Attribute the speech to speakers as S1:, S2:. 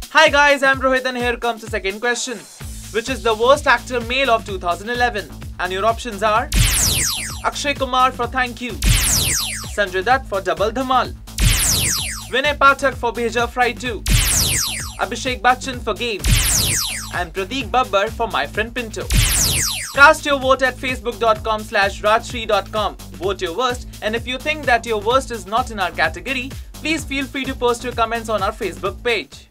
S1: Hi guys, I'm Rohit and here comes the second question. Which is the worst actor male of 2011? And your options are Akshay Kumar for Thank You, Sanjay Dutt for Double Dhamal, Vinay Pathak for Bheja Fry 2, Abhishek Bachchan for Game, and Pradeep Babbar for My Friend Pinto. Cast your vote at facebook.com/rajshri.com. Vote your worst, and if you think that your worst is not in our category, please feel free to post your comments on our Facebook page.